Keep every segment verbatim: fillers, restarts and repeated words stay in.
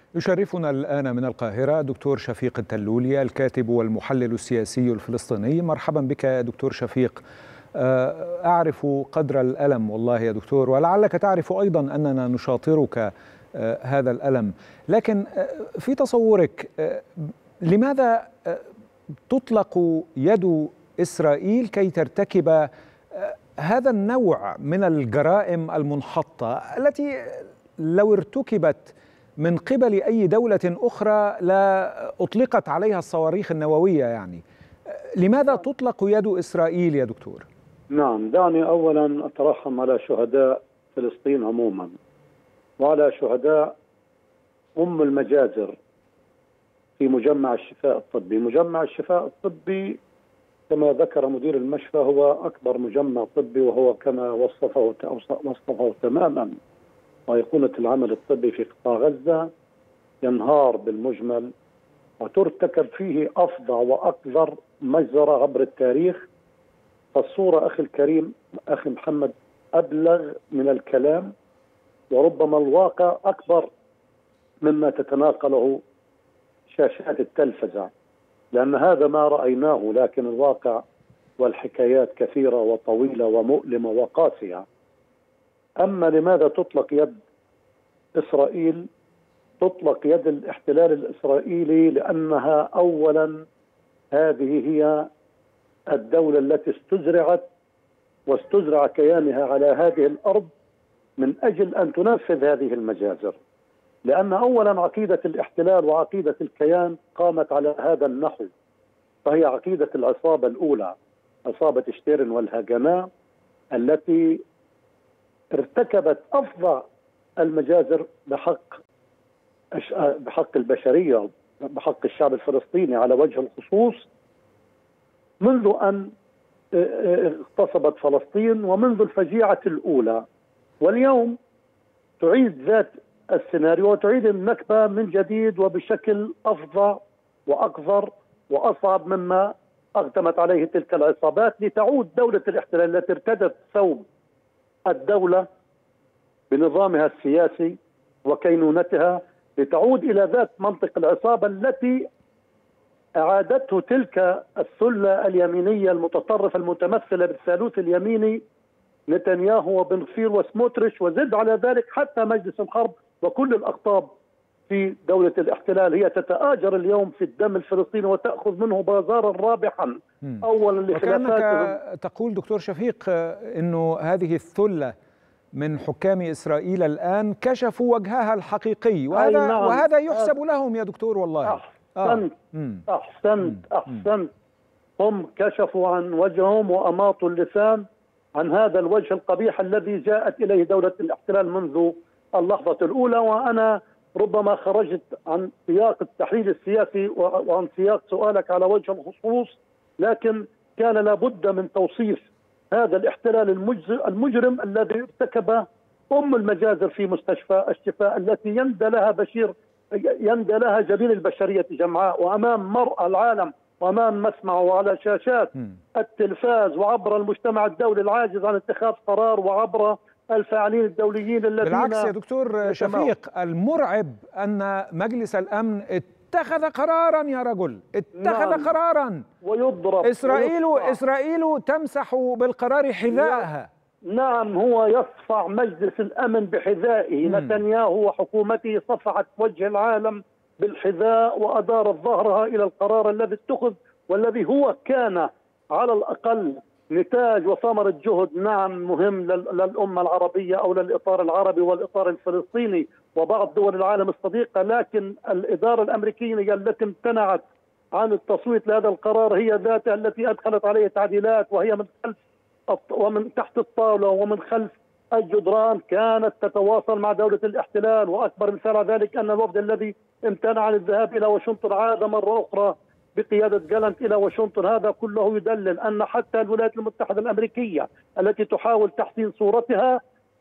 يشرفنا الآن من القاهرة دكتور شفيق التلولي الكاتب والمحلل السياسي الفلسطيني. مرحبا بك يا دكتور شفيق. أعرف قدر الألم والله يا دكتور، ولعلك تعرف أيضا أننا نشاطرك هذا الألم، لكن في تصورك لماذا تطلق يد إسرائيل كي ترتكب هذا النوع من الجرائم المنحطة التي لو ارتكبت من قبل أي دولة أخرى لا أطلقت عليها الصواريخ النووية؟ يعني لماذا تطلق يد إسرائيل يا دكتور؟ نعم، دعني أولا أترحم على شهداء فلسطين عموما وعلى شهداء أم المجازر في مجمع الشفاء الطبي. مجمع الشفاء الطبي كما ذكر مدير المشفى هو أكبر مجمع طبي، وهو كما وصفه وصفه تماما أيقونة العمل الطبي في قطاع غزة، ينهار بالمجمل وترتكب فيه أفظع وأقذر مجزرة عبر التاريخ. فالصورة أخي الكريم أخي محمد أبلغ من الكلام، وربما الواقع أكبر مما تتناقله شاشات التلفزة، لأن هذا ما رأيناه، لكن الواقع والحكايات كثيرة وطويلة ومؤلمة وقاسية. أما لماذا تطلق يد إسرائيل؟ تطلق يد الاحتلال الإسرائيلي لأنها أولا هذه هي الدولة التي استزرعت واستزرع كيانها على هذه الأرض من أجل أن تنفذ هذه المجازر، لأن أولا عقيدة الاحتلال وعقيدة الكيان قامت على هذا النحو، فهي عقيدة العصابة الأولى، عصابة شتيرن والهاجناء، التي ارتكبت أفظع المجازر بحق بحق البشرية، بحق الشعب الفلسطيني على وجه الخصوص، منذ أن اغتصبت فلسطين ومنذ الفجيعة الأولى. واليوم تعيد ذات السيناريو وتعيد النكبة من جديد وبشكل أفظع وأقذر وأصعب مما أقدمت عليه تلك العصابات، لتعود دولة الاحتلال التي ارتدت ثوب الدولة بنظامها السياسي وكينونتها، لتعود إلى ذات منطق العصابة التي أعادته تلك الثلة اليمينية المتطرفة المتمثلة بالثالوث اليميني نتنياهو وبن غفير وسموتريش، وزد على ذلك حتى مجلس الحرب وكل الأقطاب في دولة الاحتلال. هي تتآجر اليوم في الدم الفلسطيني وتأخذ منه بازارا رابحا. أولا لخلافات تقول دكتور شفيق أنه هذه الثلة من حكام إسرائيل الآن كشفوا وجهها الحقيقي، وهذا نعم. وهذا يحسب لهم يا دكتور والله. أحسنت آه. أحسنت أحسنت هم كشفوا عن وجههم وأماطوا اللسان عن هذا الوجه القبيح الذي جاءت إليه دولة الاحتلال منذ اللحظة الأولى. وأنا ربما خرجت عن سياق التحليل السياسي وعن سياق سؤالك على وجه الخصوص، لكن كان لابد من توصيف هذا الاحتلال المجرم الذي ارتكب أم المجازر في مستشفى الشفاء، التي يندى لها بشير يندى لها جبين البشرية جمعاء، وأمام مرأى العالم وأمام مسمع وعلى شاشات التلفاز وعبر المجتمع الدولي العاجز عن اتخاذ قرار وعبر الفاعلين الدوليين الذين. بالعكس يا دكتور شفيق، المرعب أن مجلس الأمن اتخذ قرارا يا رجل، اتخذ نعم. قرارا ويضرب إسرائيل ويصفع. إسرائيل تمسح بالقرار حذائها. نعم، هو يصفع مجلس الأمن بحذائه. نتنياهو وحكومته صفعت وجه العالم بالحذاء وأدارت ظهرها إلى القرار الذي اتخذ، والذي هو كان على الأقل نتاج وثمرة جهد نعم مهم للأمة العربية أو للإطار العربي والإطار الفلسطيني وبعض دول العالم الصديقة، لكن الإدارة الأمريكية التي امتنعت عن التصويت لهذا القرار هي ذاتها التي أدخلت عليه تعديلات، وهي من خلف ومن تحت الطاولة ومن خلف الجدران كانت تتواصل مع دولة الاحتلال. وأكبر مثال على ذلك أن الوفد الذي امتنع عن الذهاب إلى واشنطن عاد مرة أخرى بقيادة جالنت إلى واشنطن. هذا كله يدلل أن حتى الولايات المتحدة الأمريكية التي تحاول تحسين صورتها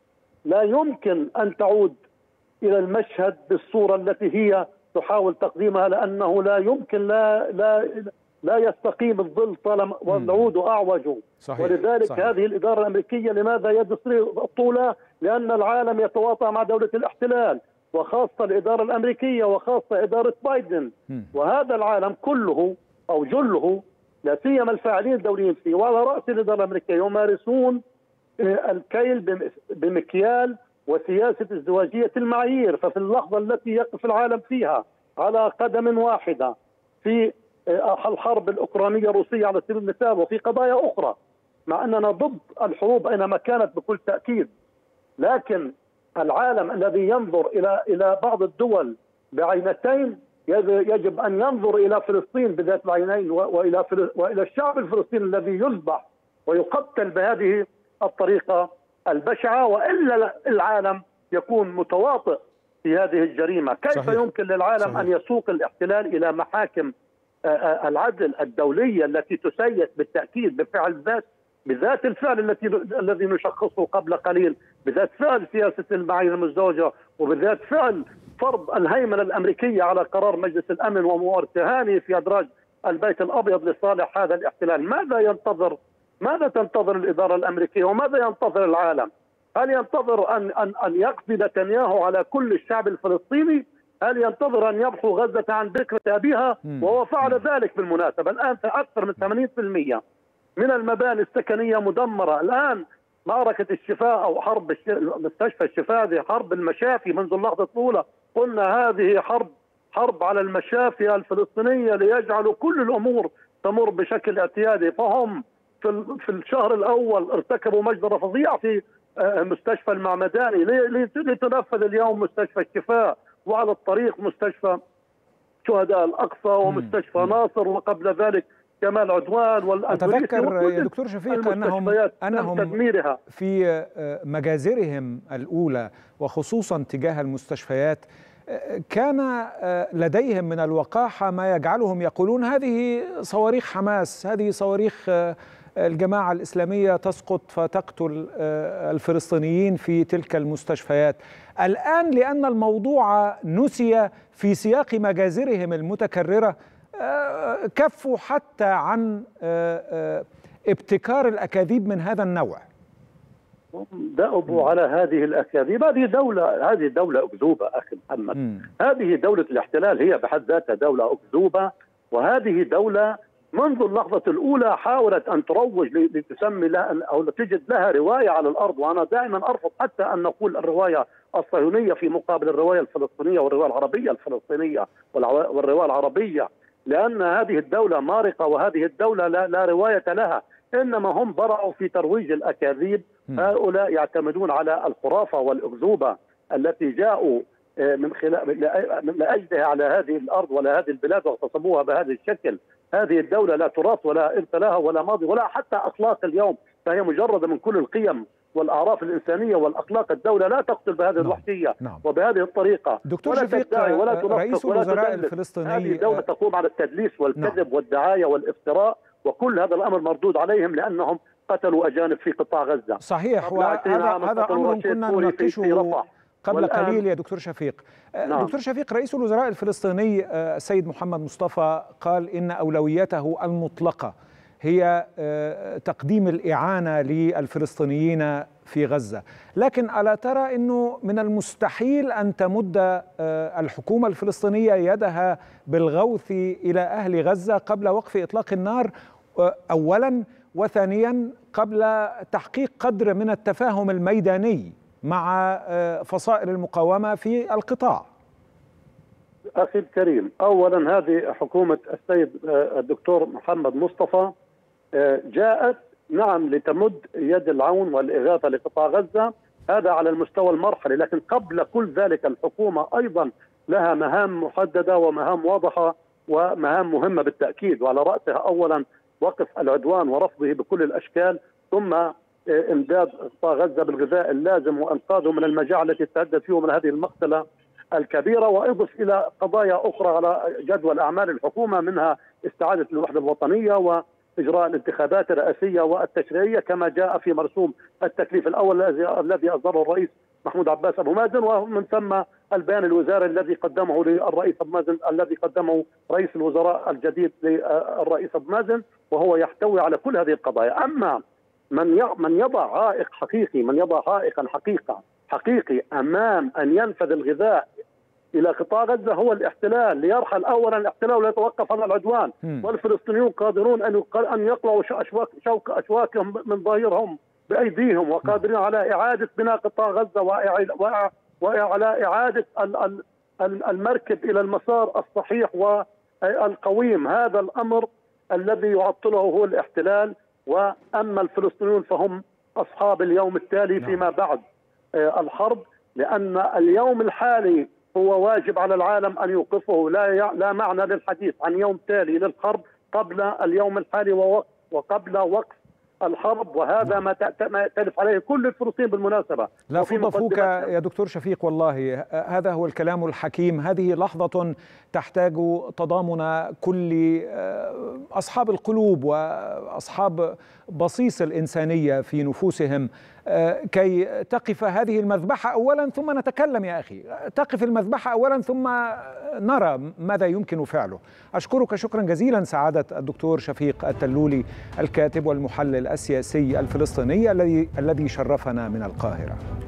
لا يمكن أن تعود إلى المشهد بالصورة التي هي تحاول تقديمها، لأنه لا يمكن لا لا لا يستقيم الظل طالما والعود أعوج. صحيح. ولذلك صحيح. هذه الإدارة الأمريكية لماذا يد الطولة؟ لأن العالم يتواطأ مع دولة الاحتلال، وخاصة الإدارة الأمريكية وخاصة إدارة بايدن. وهذا العالم كله أو جله لا سيما الفاعلين الدوليين فيه وعلى رأس الإدارة الأمريكية يمارسون الكيل بمكيال وسياسة ازدواجية المعايير. ففي اللحظة التي يقف العالم فيها على قدم واحدة في الحرب الأوكرانية الروسية على سبيل المثال وفي قضايا أخرى، مع أننا ضد الحروب أينما كانت بكل تأكيد، لكن العالم الذي ينظر إلى إلى بعض الدول بعينتين يجب أن ينظر إلى فلسطين بذات العينين وإلى وإلى الشعب الفلسطيني الذي يذبح ويقتل بهذه الطريقة البشعة، وإلا العالم يكون متواطئ في هذه الجريمة. كيف صحيح. يمكن للعالم صحيح. أن يسوق الاحتلال إلى محاكم العدل الدولية التي تسيس بالتأكيد بفعل ذات بذات الفعل التي الذي نشخصه قبل قليل، بذات فعل سياسة المعايير المزدوجة، وبذات فعل فرض الهيمنة الأمريكية على قرار مجلس الأمن ومؤتهانه في أدراج البيت الأبيض لصالح هذا الاحتلال. ماذا ينتظر ماذا تنتظر الإدارة الأمريكية وماذا ينتظر العالم؟ هل ينتظر أن أن أن يقضي نتنياهو على كل الشعب الفلسطيني؟ هل ينتظر أن يمحو غزة عن ذكر أبيها؟ وهو فعل ذلك بالمناسبة. الآن أكثر من ثمانين بالمئة من المباني السكنية مدمرة. الآن معركة الشفاء أو حرب مستشفى الشفاء هذه حرب المشافي منذ اللحظة الأولى. قلنا هذه حرب حرب على المشافي الفلسطينية ليجعلوا كل الأمور تمر بشكل اعتيادي. فهم في في الشهر الأول ارتكبوا مجزرة فظيعة في مستشفى المعمداني لتنفذ اليوم مستشفى الشفاء، وعلى الطريق مستشفى شهداء الأقصى ومستشفى ناصر، وقبل ذلك كمال عدوان والأندونيسي. أتذكر يا دكتور شفيق أنهم أنهم تدميرها في مجازرهم الأولى وخصوصا تجاه المستشفيات كان لديهم من الوقاحة ما يجعلهم يقولون هذه صواريخ حماس، هذه صواريخ الجماعة الإسلامية تسقط فتقتل الفلسطينيين في تلك المستشفيات. الآن لأن الموضوع نسي في سياق مجازرهم المتكررة كفوا حتى عن ابتكار الأكاذيب من هذا النوع. دأبوا على هذه الأكاذيب. هذه دولة هذه دولة أكذوبة أخي محمد. م. هذه دولة الاحتلال هي بحد ذاتها دولة أكذوبة، وهذه دولة منذ اللحظة الأولى حاولت أن تروج لتسمي لها أو تجد لها رواية على الأرض. وأنا دائما أرفض حتى أن نقول الرواية الصهيونية في مقابل الرواية الفلسطينية والرواية العربية الفلسطينية والرواية العربية، لأن هذه الدولة مارقة وهذه الدولة لا, لا رواية لها، إنما هم برعوا في ترويج الأكاذيب. هؤلاء يعتمدون على الخرافة والأكذوبة التي جاءوا من خلال لأجلها على هذه الأرض ولا هذه البلاد واغتصبوها بهذا الشكل. هذه الدولة لا تراث ولا إرث لها ولا ماضي ولا حتى أخلاق اليوم، فهي مجردة من كل القيم والأعراف الإنسانية والأخلاق. الدولة لا تقتل بهذه الوحشية نعم. وبهذه الطريقة. دكتور شفيق ولا رئيس الوزراء الفلسطيني هذه دولة تقوم على التدليس والكذب نعم. والدعاية والافتراء، وكل هذا الأمر مردود عليهم لأنهم قتلوا أجانب في قطاع غزة. صحيح، وهذا هذا أمر كنا نناقشه قبل قليل يا دكتور شفيق. نعم. دكتور شفيق، رئيس الوزراء الفلسطيني السيد محمد مصطفى قال إن أولويته المطلقة هي تقديم الإعانة للفلسطينيين في غزة، لكن ألا ترى أنه من المستحيل أن تمد الحكومة الفلسطينية يدها بالغوث إلى أهل غزة قبل وقف إطلاق النار أولا، وثانيا قبل تحقيق قدر من التفاهم الميداني مع فصائل المقاومة في القطاع؟ أخي الكريم، أولا هذه حكومة السيد الدكتور محمد مصطفى جاءت نعم لتمد يد العون والإغاثة لقطاع غزة، هذا على المستوى المرحلي، لكن قبل كل ذلك الحكومة أيضا لها مهام محددة ومهام واضحة ومهام مهمة بالتأكيد، وعلى رأسها أولا وقف العدوان ورفضه بكل الأشكال، ثم إمداد قطاع غزة بالغذاء اللازم وإنقاذه من المجاعة التي تهدد فيه من هذه المقتلة الكبيرة، وإضف إلى قضايا أخرى على جدول أعمال الحكومة، منها استعادة الوحدة الوطنية وإجراء الانتخابات الرئاسية والتشريعية كما جاء في مرسوم التكليف الأول الذي أصدره الرئيس محمود عباس أبو مازن، ومن ثم البيان الوزاري الذي قدمه للرئيس أبو مازن الذي قدمه رئيس الوزراء الجديد للرئيس أبو مازن، وهو يحتوي على كل هذه القضايا. أما من من يضع عائق حقيقي، من يضع عائقا حقيقة حقيقي أمام أن ينفذ الغذاء إلى قطاع غزة هو الاحتلال، ليرحل أولا الاحتلال ويتوقف عن العدوان. م. والفلسطينيون قادرون أن أن يقلعوا أشواك شوك أشواكهم من ظهيرهم بأيديهم، وقادرين على إعادة بناء قطاع غزة وعلى إعادة المركب إلى المسار الصحيح والقويم. هذا الأمر الذي يعطله هو الاحتلال، وأما الفلسطينيون فهم أصحاب اليوم التالي فيما بعد الحرب، لأن اليوم الحالي هو واجب على العالم أن يوقفه. لا لا معنى للحديث عن يوم تالي للحرب قبل اليوم الحالي وقبل وقف الحرب، وهذا ما تأتلف عليه كل الفلسطينيين بالمناسبة. لا فض فوك يا دكتور شفيق، والله هذا هو الكلام الحكيم. هذه لحظة تحتاج تضامن كل أصحاب القلوب وأصحاب بصيص الإنسانية في نفوسهم كي تقف هذه المذبحة أولا ثم نتكلم. يا أخي تقف المذبحة أولا ثم نرى ماذا يمكن فعله. أشكرك شكرا جزيلا سعادة الدكتور شفيق التلولي، الكاتب والمحلل السياسي الفلسطيني الذي الذي شرفنا من القاهرة.